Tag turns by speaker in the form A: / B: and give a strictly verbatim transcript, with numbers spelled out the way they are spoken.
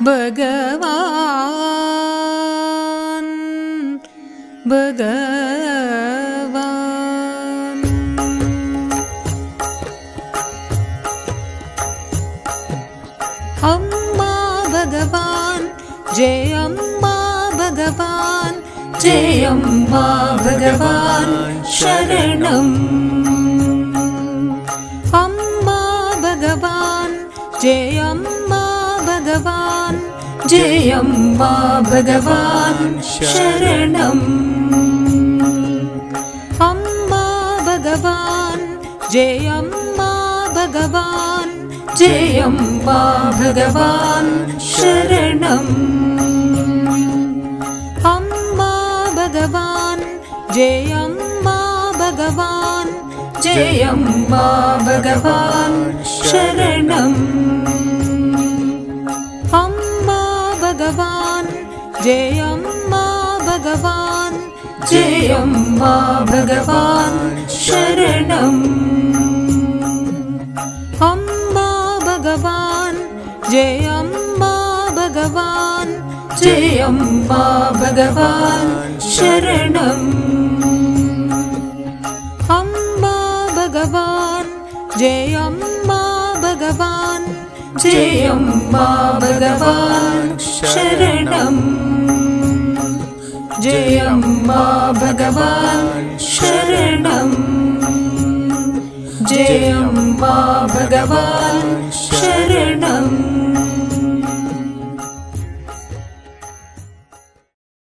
A: ഭഗവാൻ ഭഗവാൻ അമ്മാ ഭഗവാൻ ജയ അമ്മാ ഭഗവാൻ ജയ അമ്മാ ഭഗവാൻ ശരണം അമ്മാ ഭഗവാൻ ജയ അമ്മാ ഭഗവാൻ ജയ അമ്മാ ഭഗവാൻ ശരണം അമ്മാ ഭഗവാൻ ജയ അമ്മാ ഭഗവാൻ ജയ അമ്മാ ഭഗവാൻ ശരണം അമ്മാ ഭഗവാൻ ജയ അമ്മാ ഭഗവാൻ ജയ അമ്മാ ഭഗവാൻ ശരണം അമ്മാ ഭഗവാൻ ജയ അമ്മാ ഭഗവാൻ ജയ അമ്മാ ഭഗവാൻ ശരണം അമ്മാ ഭഗവാൻ ജയ അമ്മാ ഭഗവാൻ ജയ അമ്മാ ഭഗവാൻ ശരണം അമ്മാ ഭഗവാൻ ജയ അമ്മാ ഭഗവാൻ ജയ അമ്മാ ഭഗവാൻ ശരണം ജയ അമ്മാ ഭഗവാൻ ശരണം ജയ അമ്മാ ഭഗവാൻ ശരണം